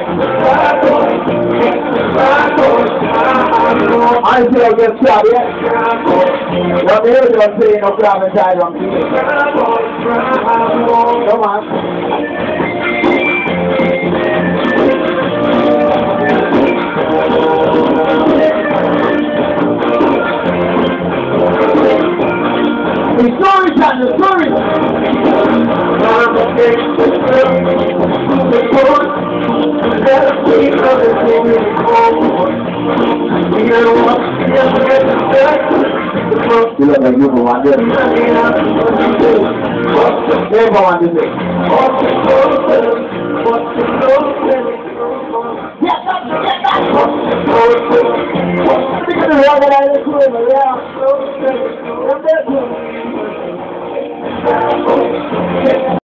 I feel good job, yeah. You're really going to say no problem inside on me. Come on. The story time, the story. You look like you for one day. Hey, for one day. Yeah,